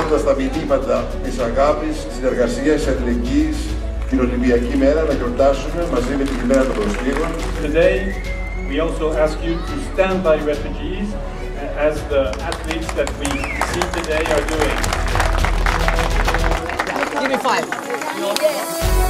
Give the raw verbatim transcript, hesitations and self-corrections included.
μεταδίδοντας τα μηνύματα της αγάπης, της συνεργασίας, της αλληλεγγύης, την Ολυμπιακή μέρα να γιορτάσουμε μαζί με την ημέρα των προσφύγων. Today, we also ask you to stand by refugees as the athletes that we see today are doing. Give me five.